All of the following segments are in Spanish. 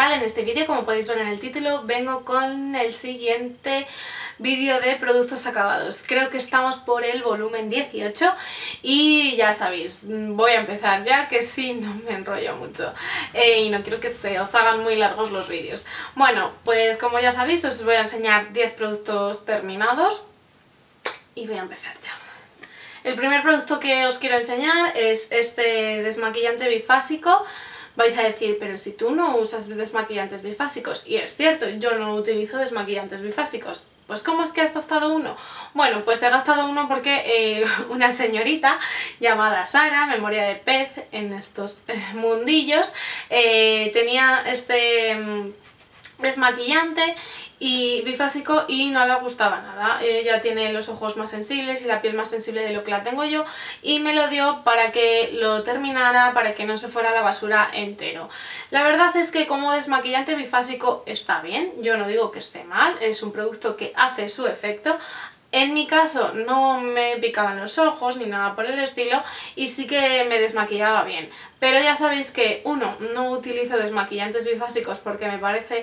tal? En este vídeo, como podéis ver en el título, vengo con el siguiente vídeo de productos acabados. Creo que estamos por el volumen 18 y ya sabéis, voy a empezar ya, que si no me enrollo mucho y no quiero que se os hagan muy largos los vídeos. Bueno, pues como ya sabéis, os voy a enseñar 10 productos terminados y voy a empezar ya. El primer producto que os quiero enseñar es este desmaquillante bifásico. Vais a decir, pero si tú no usas desmaquillantes bifásicos, y es cierto, yo no utilizo desmaquillantes bifásicos. Pues ¿cómo es que has gastado uno? Bueno, pues he gastado uno porque una señorita llamada Sara, memoria de pez en estos mundillos, tenía este desmaquillante y bifásico y no le gustaba nada. Ella tiene los ojos más sensibles y la piel más sensible de lo que la tengo yo, y me lo dio para que lo terminara, para que no se fuera a la basura entero. La verdad es que como desmaquillante bifásico está bien, yo no digo que esté mal, es un producto que hace su efecto. En mi caso no me picaban los ojos ni nada por el estilo y sí que me desmaquillaba bien. Pero ya sabéis que, uno, no utilizo desmaquillantes bifásicos porque me parece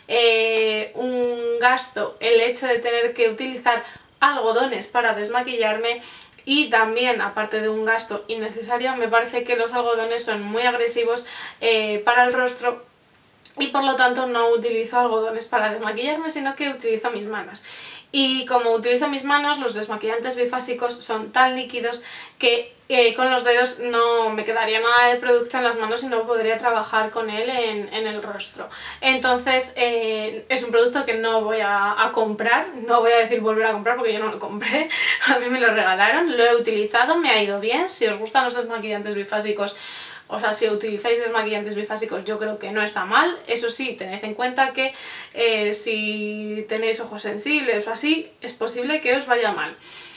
un gasto el hecho de tener que utilizar algodones para desmaquillarme. Y también, aparte de un gasto innecesario, me parece que los algodones son muy agresivos para el rostro. Y por lo tanto no utilizo algodones para desmaquillarme, sino que utilizo mis manos. Y como utilizo mis manos, los desmaquillantes bifásicos son tan líquidos que con los dedos no me quedaría nada de producto en las manos y no podría trabajar con él en el rostro. Entonces es un producto que no voy a comprar, no voy a decir volver a comprar porque yo no lo compré, a mí me lo regalaron, lo he utilizado, me ha ido bien. Si os gustan los desmaquillantes bifásicos, o sea, si utilizáis desmaquillantes bifásicos, yo creo que no está mal. Eso sí, tened en cuenta que si tenéis ojos sensibles o así, es posible que os vaya mal.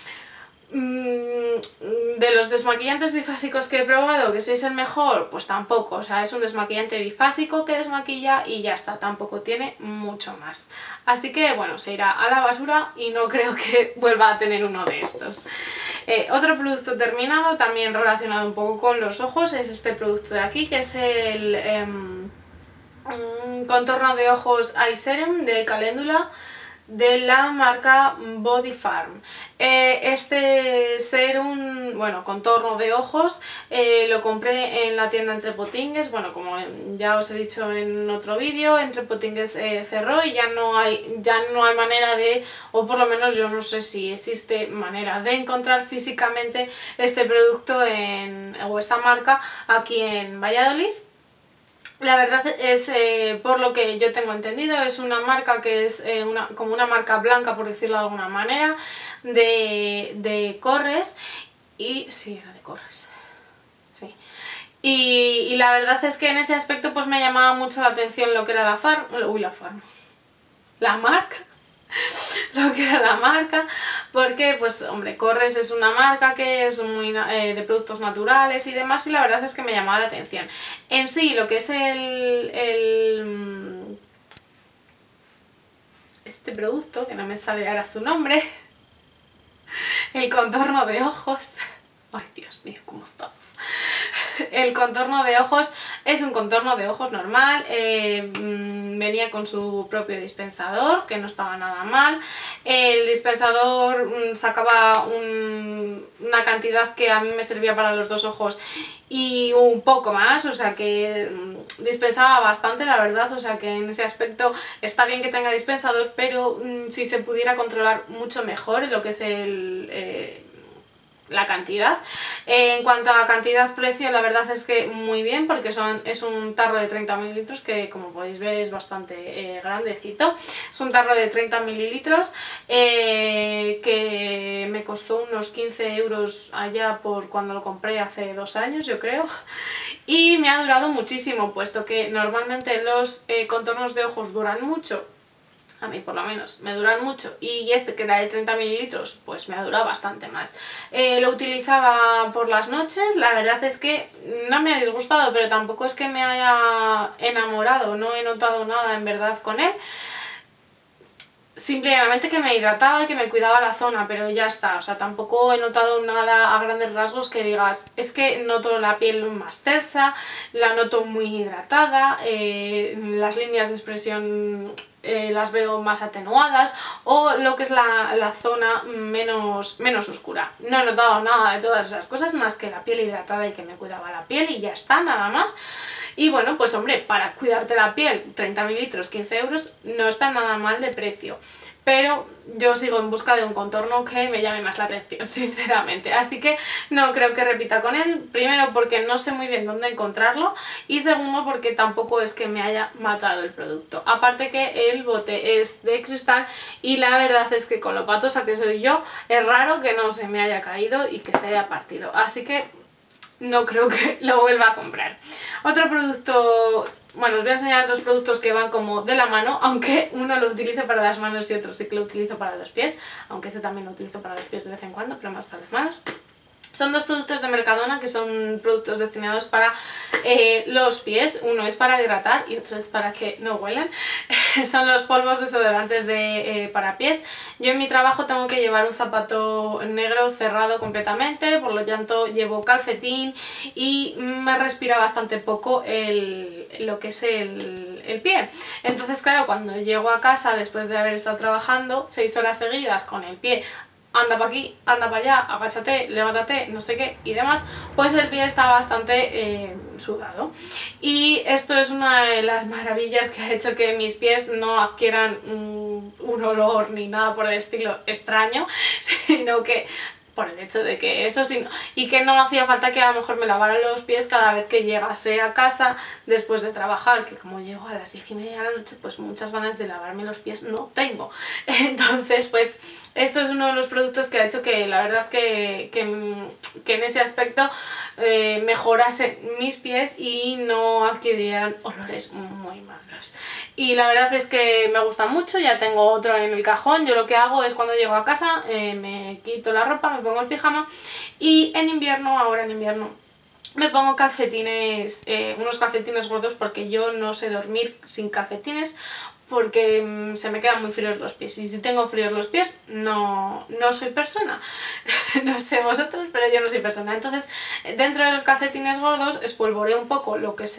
De los desmaquillantes bifásicos que he probado, que si es el mejor, pues tampoco. O sea, es un desmaquillante bifásico que desmaquilla y ya está, tampoco tiene mucho más. Así que bueno, se irá a la basura y no creo que vuelva a tener uno de estos. Otro producto terminado, también relacionado un poco con los ojos, es este producto de aquí, que es el contorno de ojos Eye Serum de Caléndula, de la marca Body Farm. Este serum, bueno, contorno de ojos, lo compré en la tienda Entre Potingues. Bueno, como ya os he dicho en otro vídeo, Entre Potingues cerró y ya no hay manera de, o por lo menos yo no sé si existe manera de encontrar físicamente este producto o esta marca aquí en Valladolid. La verdad es, por lo que yo tengo entendido, es una marca que es como una marca blanca, por decirlo de alguna manera, de Corres. Y sí, era de Corres. Sí. Y la verdad es que en ese aspecto pues me llamaba mucho la atención lo que era la marca. Lo que era la marca, porque pues hombre, Corres es una marca que es muy de productos naturales y demás, y la verdad es que me llamaba la atención. En sí, lo que es este producto, que no me sale ahora su nombre, el contorno de ojos, ay Dios mío, ¿cómo estamos? El contorno de ojos es un contorno de ojos normal, venía con su propio dispensador, que no estaba nada mal. El dispensador sacaba una cantidad que a mí me servía para los dos ojos y un poco más, o sea que dispensaba bastante, la verdad. O sea que en ese aspecto está bien que tenga dispensador, pero si se pudiera controlar mucho mejor lo que es la cantidad. En cuanto a cantidad-precio, la verdad es que muy bien, porque es un tarro de 30 mililitros que, como podéis ver, es bastante grandecito. Es un tarro de 30 mililitros que me costó unos 15 euros allá por cuando lo compré hace 2 años, yo creo. Y me ha durado muchísimo, puesto que normalmente los contornos de ojos duran mucho. A mí por lo menos me duran mucho, y este que era de 30 mililitros pues me ha durado bastante más. Lo utilizaba por las noches, la verdad es que no me ha disgustado, pero tampoco es que me haya enamorado, no he notado nada en verdad con él. simplemente que me hidrataba y que me cuidaba la zona, pero ya está, o sea, tampoco he notado nada a grandes rasgos que digas, es que noto la piel más tersa, la noto muy hidratada, las líneas de expresión las veo más atenuadas, o lo que es la zona menos oscura. No he notado nada de todas esas cosas más que la piel hidratada y que me cuidaba la piel y ya está, nada más. Y bueno, pues hombre, para cuidarte la piel, 30 mililitros, 15 euros, no está nada mal de precio. Pero yo sigo en busca de un contorno que me llame más la atención, sinceramente. Así que no creo que repita con él. Primero porque no sé muy bien dónde encontrarlo y segundo porque tampoco es que me haya matado el producto. Aparte que el bote es de cristal y la verdad es que con lo patosa que soy yo, es raro que no se me haya caído y que se haya partido. Así que no creo que lo vuelva a comprar. Otro producto... Bueno, os voy a enseñar dos productos que van como de la mano, aunque uno lo utilizo para las manos y otro sí que lo utilizo para los pies, aunque este también lo utilizo para los pies de vez en cuando, pero más para las manos. Son dos productos de Mercadona que son productos destinados para los pies. Uno es para hidratar y otro es para que no huelan. Son los polvos desodorantes para pies. Yo en mi trabajo tengo que llevar un zapato negro cerrado completamente, por lo tanto llevo calcetín y me respira bastante poco lo que es el pie. Entonces claro, cuando llego a casa después de haber estado trabajando 6 horas seguidas con el pie anda para aquí, anda para allá, agáchate, levántate, no sé qué y demás, pues el pie está bastante sudado. Y esto es una de las maravillas que ha hecho que mis pies no adquieran un olor ni nada por el estilo extraño, sino que por el hecho de que eso sí, y que no hacía falta que a lo mejor me lavara los pies cada vez que llegase a casa después de trabajar, que como llego a las 10:30 de la noche, pues muchas ganas de lavarme los pies no tengo. Entonces pues esto es uno de los productos que ha hecho que la verdad que en ese aspecto mejorase mis pies y no adquirieran olores muy malos. Y la verdad es que me gusta mucho, ya tengo otro en el cajón. Yo lo que hago es cuando llego a casa me quito la ropa, me pongo el pijama y en invierno, ahora en invierno, me pongo calcetines, unos calcetines gordos porque yo no sé dormir sin calcetines porque se me quedan muy fríos los pies y si tengo fríos los pies no soy persona. No sé vosotros, pero yo no soy persona. Entonces dentro de los calcetines gordos espolvoreo un poco lo que es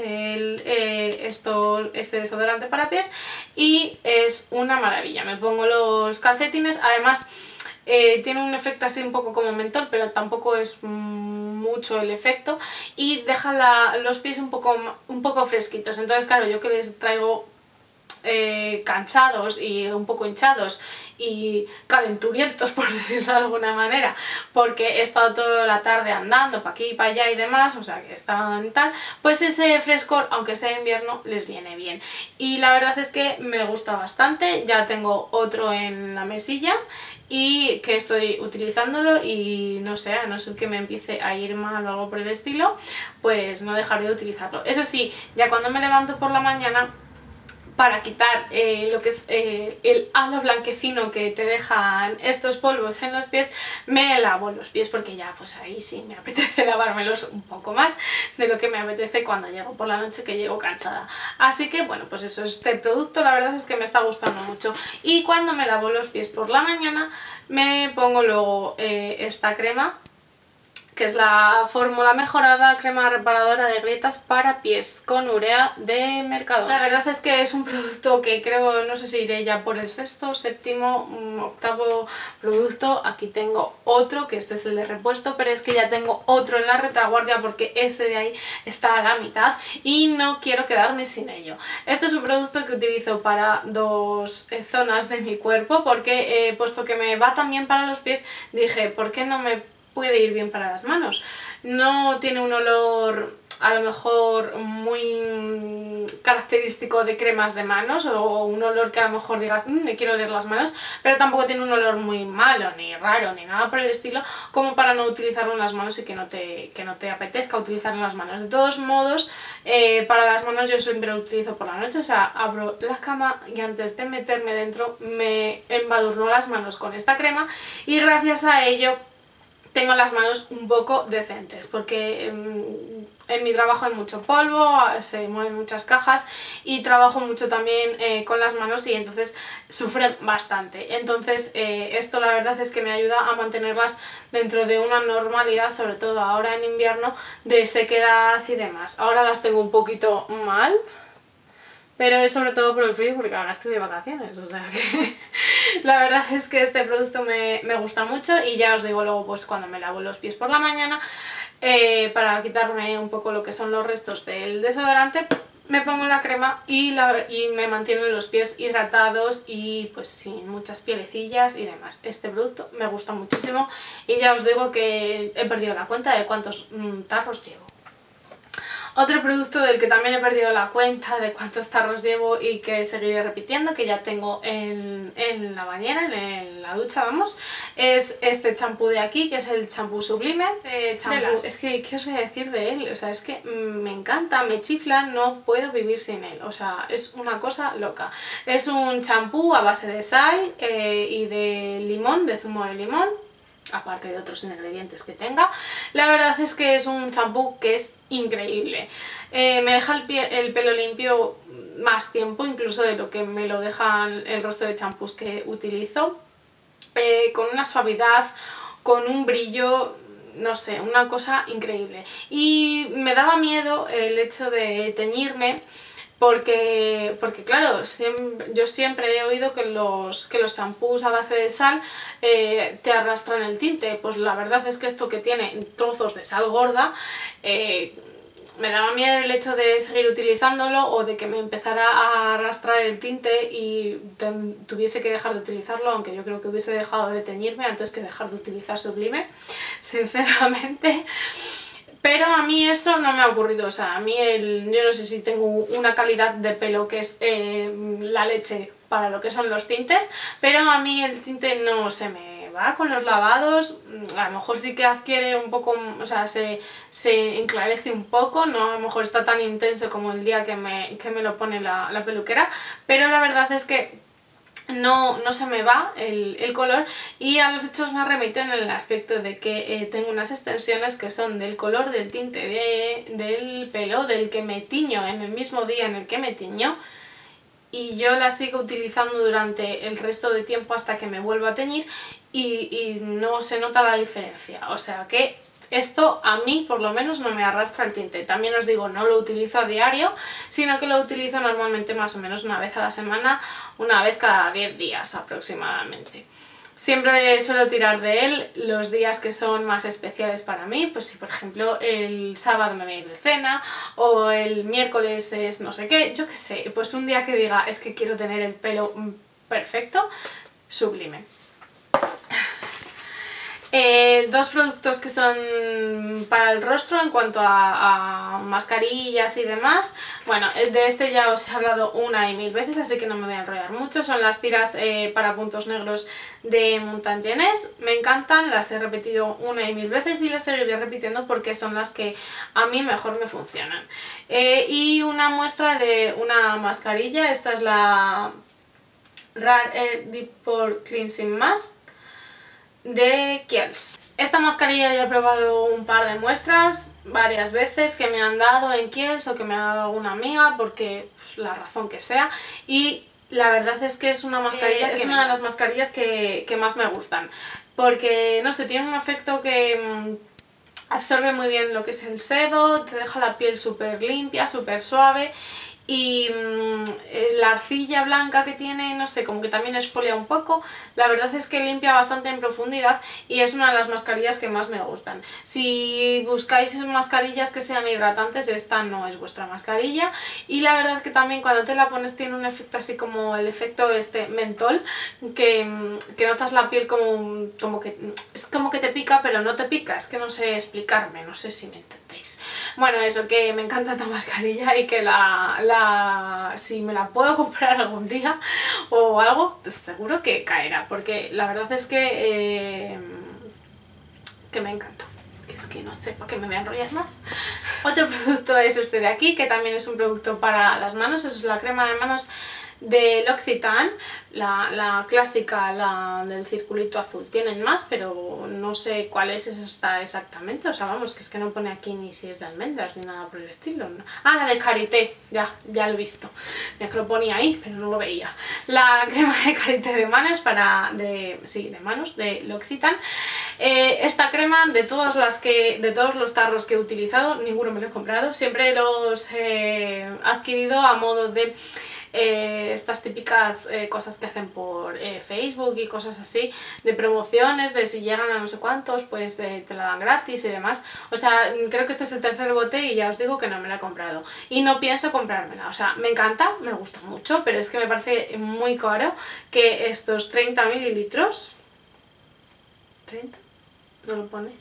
este desodorante para pies y es una maravilla. Me pongo los calcetines, además tiene un efecto así un poco como mentol, pero tampoco es mucho el efecto y deja los pies un poco fresquitos. Entonces claro, yo que les traigo cansados y un poco hinchados y calenturientos, por decirlo de alguna manera, porque he estado toda la tarde andando para aquí y para allá y demás, o sea que estaban tal, pues ese frescor, aunque sea invierno, les viene bien. Y la verdad es que me gusta bastante, ya tengo otro en la mesilla y que estoy utilizándolo y no sé, a no ser que me empiece a ir mal o algo por el estilo, pues no dejaré de utilizarlo. Eso sí, ya cuando me levanto por la mañana, para quitar lo que es el halo blanquecino que te dejan estos polvos en los pies, me lavo los pies porque ya pues ahí sí me apetece lavármelos un poco más de lo que me apetece cuando llego por la noche, que llego cansada. Así que bueno, pues eso, este producto la verdad es que me está gustando mucho. Y cuando me lavo los pies por la mañana me pongo luego esta crema, que es la fórmula mejorada crema reparadora de grietas para pies con urea de Mercadona. La verdad es que es un producto que creo, no sé si iré ya por el sexto, séptimo, octavo producto. Aquí tengo otro, que este es el de repuesto, pero es que ya tengo otro en la retaguardia porque ese de ahí está a la mitad y no quiero quedarme sin ello. Este es un producto que utilizo para dos zonas de mi cuerpo porque puesto que me va también para los pies, dije, ¿por qué no me puede ir bien para las manos? No tiene un olor a lo mejor muy característico de cremas de manos o un olor que a lo mejor digas me quiero oler las manos, pero tampoco tiene un olor muy malo, ni raro, ni nada por el estilo, como para no utilizarlo en las manos y que no te apetezca utilizarlo en las manos. De todos modos, para las manos yo siempre lo utilizo por la noche, o sea, abro la cama y antes de meterme dentro me embadurno las manos con esta crema y gracias a ello tengo las manos un poco decentes, porque en mi trabajo hay mucho polvo, se mueven muchas cajas y trabajo mucho también con las manos y entonces sufren bastante. Entonces esto la verdad es que me ayuda a mantenerlas dentro de una normalidad, sobre todo ahora en invierno, de sequedad y demás. Ahora las tengo un poquito mal, pero es sobre todo por el frío, porque ahora estoy de vacaciones, o sea que la verdad es que este producto me gusta mucho y ya os digo luego pues cuando me lavo los pies por la mañana para quitarme un poco lo que son los restos del desodorante, me pongo la crema y me mantienen los pies hidratados y pues sin muchas pielecillas y demás. Este producto me gusta muchísimo y ya os digo que he perdido la cuenta de cuántos tarros llevo. Otro producto del que también he perdido la cuenta de cuántos tarros llevo y que seguiré repitiendo, que ya tengo en la bañera, en la ducha, vamos, es este champú de aquí, que es el champú Sublime. Es que, ¿qué os voy a decir de él? O sea, es que me encanta, me chifla, no puedo vivir sin él. O sea, es una cosa loca. Es un champú a base de sal y de limón, de zumo de limón, aparte de otros ingredientes que tenga. La verdad es que es un champú que es increíble. Me deja el pelo limpio más tiempo incluso de lo que me lo dejan el resto de champús que utilizo, con una suavidad, con un brillo, no sé, una cosa increíble. Y me daba miedo el hecho de teñirme, porque claro, yo siempre he oído que los champús a base de sal te arrastran el tinte. Pues la verdad es que esto, que tiene trozos de sal gorda, me daba miedo el hecho de seguir utilizándolo o de que me empezara a arrastrar el tinte y tuviese que dejar de utilizarlo, aunque yo creo que hubiese dejado de teñirme antes que dejar de utilizar Sublime, sinceramente. Pero a mí eso no me ha ocurrido, o sea, a mí yo no sé si tengo una calidad de pelo que es la leche para lo que son los tintes, pero a mí el tinte no se me va con los lavados. A lo mejor sí que adquiere un poco, o sea, se enclarece un poco, no a lo mejor está tan intenso como el día que me lo pone la peluquera, pero la verdad es que no se me va el color, y a los hechos me remito en el aspecto de que tengo unas extensiones que son del color del tinte del pelo del que me tiño en el mismo día en el que me tiño, y yo las sigo utilizando durante el resto de tiempo hasta que me vuelva a teñir y no se nota la diferencia. O sea que esto a mí por lo menos no me arrastra el tinte. También os digo, no lo utilizo a diario, sino que lo utilizo normalmente más o menos una vez a la semana, una vez cada 10 días aproximadamente. Siempre suelo tirar de él los días que son más especiales para mí, pues si por ejemplo el sábado me voy a ir de cena o el miércoles es no sé qué, yo qué sé, pues un día que diga es que quiero tener el pelo perfecto, Sublime. Dos productos que son para el rostro en cuanto a mascarillas y demás. Bueno, de este ya os he hablado una y mil veces, así que no me voy a enrollar mucho. Son las tiras para puntos negros de Montañés. Me encantan, las he repetido una y mil veces y las seguiré repitiendo porque son las que a mí mejor me funcionan. Y una muestra de una mascarilla, esta es la Rare Air Deep Pore Cleansing Mask de Kiehl's. Esta mascarilla ya he probado un par de muestras varias veces que me han dado en Kiehl's o que me ha dado alguna amiga, porque pues, la razón que sea, y la verdad es que es una mascarilla, es una de las mascarillas que más me gustan, porque no sé, tiene un efecto que absorbe muy bien lo que es el sebo, te deja la piel súper limpia, súper suave. Y la arcilla blanca que tiene, no sé, como que también exfolia un poco. La verdad es que limpia bastante en profundidad y es una de las mascarillas que más me gustan. Si buscáis mascarillas que sean hidratantes, esta no es vuestra mascarilla. Y la verdad que también cuando te la pones tiene un efecto así como el efecto mentol, que notas la piel como que es como que te pica, pero no te pica. Es que no sé explicarme, no sé si me entendéis. Bueno, eso, que me encanta esta mascarilla y que si me la puedo comprar algún día o algo, seguro que caerá, porque la verdad es que me encanta. Es que no sé para qué me voy a enrollar más. Otro producto es este de aquí, que también es un producto para las manos, es la crema de manos de L'Occitane, la clásica, la del circulito azul. Tienen más, pero no sé cuál es esta exactamente, o sea, vamos, que es que no pone aquí ni si es de almendras ni nada por el estilo. ¿No? Ah, la de Karité, ya lo he visto, ya que lo ponía ahí, pero no lo veía. La crema de Karité de manos de manos de L'Occitane. Esta crema, de todos los tarros que he utilizado, ninguno me lo he comprado, siempre los he adquirido a modo de estas típicas cosas que hacen por Facebook y cosas así, de promociones, de si llegan a no sé cuántos, pues te la dan gratis y demás. O sea, creo que este es el tercer bote y ya os digo que no me la he comprado. Y no pienso comprármela, o sea, me encanta, me gusta mucho, pero es que me parece muy caro que estos 30 mililitros... ¿30? No lo pone.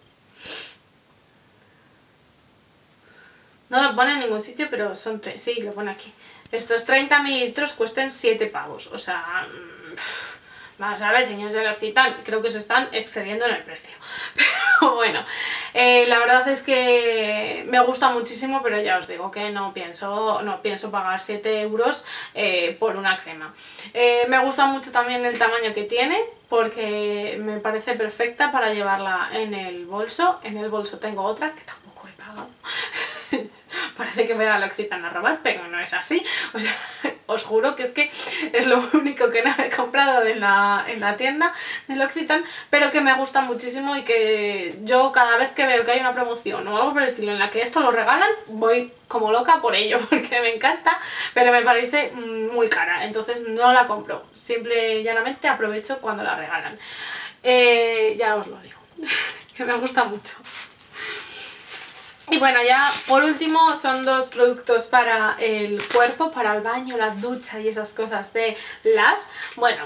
No lo pone en ningún sitio, pero son 3, sí, lo pone aquí. Estos 30 mililitros cuesten 7 pavos, o sea... Vamos a ver, señores de L'Occitane, creo que se están excediendo en el precio. Pero bueno, la verdad es que me gusta muchísimo, pero ya os digo que no pienso pagar 7 euros por una crema. Me gusta mucho también el tamaño que tiene, porque me parece perfecta para llevarla en el bolso. En el bolso tengo otra que tampoco he pagado. Parece que me da L'Occitane a robar, pero no es así. O sea, os juro que es lo único que no he comprado en la tienda de L'Occitane, pero que me gusta muchísimo y que yo cada vez que veo que hay una promoción o algo por el estilo en la que esto lo regalan, voy como loca por ello, porque me encanta, pero me parece muy cara, entonces no la compro. Simple y llanamente aprovecho cuando la regalan. Ya os lo digo, que me gusta mucho. Y bueno, ya por último son 2 productos para el cuerpo, para el baño, la ducha y esas cosas de Lush. Bueno,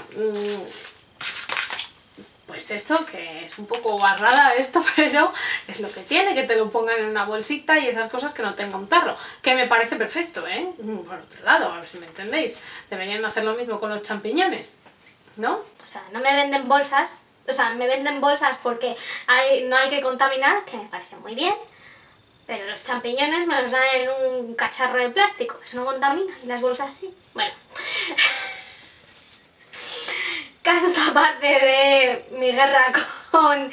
pues eso, que es un poco barrada esto, pero es lo que tiene, que te lo pongan en una bolsita y esas cosas, que no tenga un tarro, que me parece perfecto, ¿eh? Por otro lado, a ver si me entendéis, deberían hacer lo mismo con los champiñones, ¿no? O sea, no me venden bolsas, o sea, me venden bolsas porque no hay que contaminar, que me parece muy bien. Pero los champiñones me los dan en un cacharro de plástico, eso no contamina, y las bolsas sí. Bueno, casos aparte de mi guerra con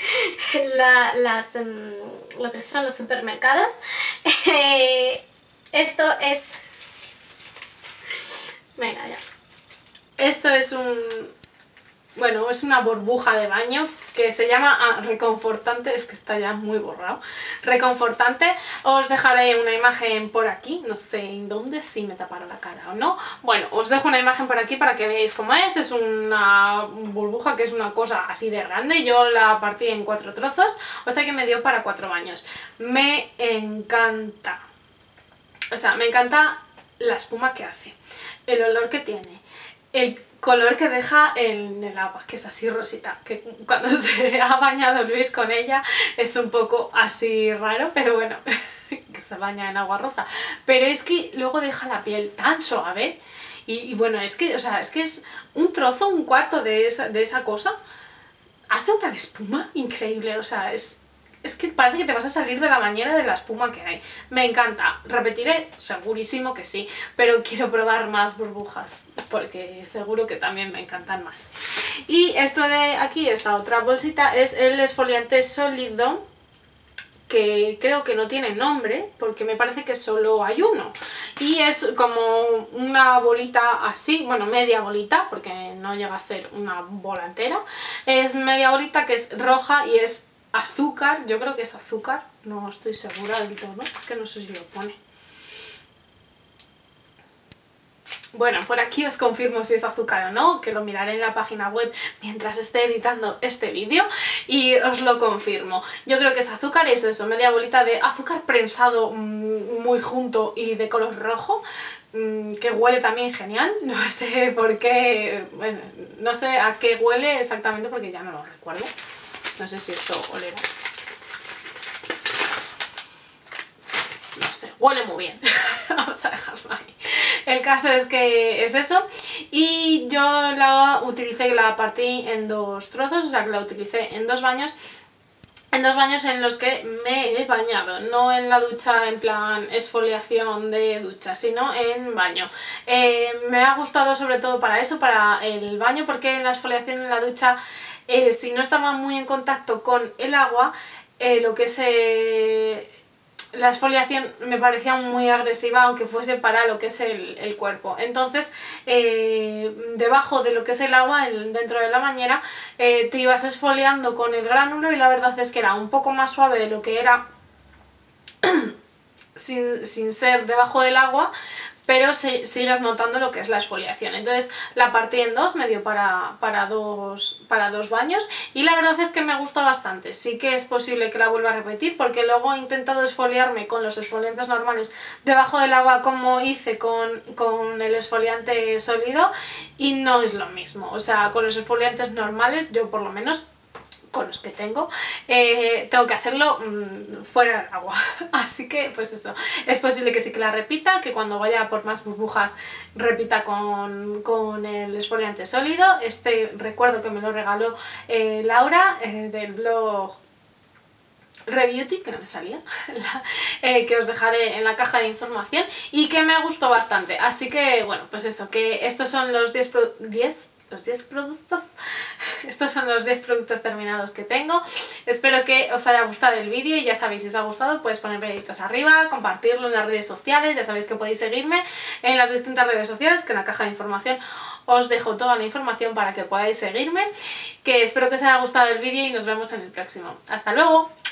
lo que son los supermercados, esto es... Venga, ya. Esto es bueno, es una burbuja de baño que se llama Reconfortante, es que está ya muy borrado. Reconfortante, os dejaré una imagen por aquí, no sé en dónde, si me tapará la cara o no. Bueno, os dejo una imagen por aquí para que veáis cómo es una burbuja que es una cosa así de grande. Yo la partí en 4 trozos, o sea que me dio para 4 baños. Me encanta, o sea, me encanta la espuma que hace, el olor que tiene, el color que deja en el agua, que es así rosita, que cuando se ha bañado Luis con ella es un poco así raro, pero bueno, que se baña en agua rosa, pero es que luego deja la piel tan suave y bueno, es que, o sea, es que es un trozo, un cuarto de esa cosa, hace una espuma increíble, o sea, es que parece que te vas a salir de la bañera de la espuma que hay. Me encanta. Repetiré, segurísimo que sí, pero quiero probar más burbujas, porque seguro que también me encantan más. Y esto de aquí, esta otra bolsita, es el exfoliante sólido, que creo que no tiene nombre, porque me parece que solo hay uno. Y es como una bolita así, bueno, media bolita, porque no llega a ser una bola entera. Es media bolita que es roja y es azúcar, yo creo que es azúcar, no estoy segura del todo, es que no sé si lo pone. Bueno, por aquí os confirmo si es azúcar o no, que lo miraré en la página web mientras esté editando este vídeo y os lo confirmo. Yo creo que es azúcar y es eso, media bolita de azúcar prensado muy junto y de color rojo, que huele también genial, no sé por qué, bueno, no sé a qué huele exactamente porque ya no lo recuerdo. No sé si esto olerá. No sé, huele muy bien. Vamos a dejarlo ahí. El caso es que es eso. Y yo la partí en 2 trozos, o sea que la utilicé en 2 baños. en 2 baños en los que me he bañado, no en la ducha en plan exfoliación de ducha, sino en baño. Me ha gustado sobre todo para eso, para el baño, porque en la exfoliación en la ducha, si no estaba muy en contacto con el agua, lo que es la exfoliación me parecía muy agresiva, aunque fuese para lo que es el cuerpo. Entonces, debajo de lo que es el agua, dentro de la bañera, te ibas exfoliando con el gránulo, y la verdad es que era un poco más suave de lo que era sin ser debajo del agua, pero sigues notando lo que es la exfoliación. Entonces la partí en dos, medio para dos baños, y la verdad es que me gusta bastante. Sí que es posible que la vuelva a repetir, porque luego he intentado exfoliarme con los exfoliantes normales debajo del agua, como hice con el exfoliante sólido, y no es lo mismo. O sea, con los exfoliantes normales, yo por lo menos con los que tengo que hacerlo fuera del agua. Así que pues eso, es posible que sí que la repita, que cuando vaya por más burbujas repita con el exfoliante sólido. Recuerdo que me lo regaló Laura del blog Rebeauty, que no me salía, que os dejaré en la caja de información, y que me gustó bastante. Así que bueno, pues eso, que estos son los 10 productos. Estos son los 10 productos terminados que tengo. Espero que os haya gustado el vídeo, y ya sabéis, si os ha gustado, pues poner deditos arriba, compartirlo en las redes sociales. Ya sabéis que podéis seguirme en las distintas redes sociales, que en la caja de información os dejo toda la información para que podáis seguirme. Que espero que os haya gustado el vídeo, y nos vemos en el próximo. ¡Hasta luego!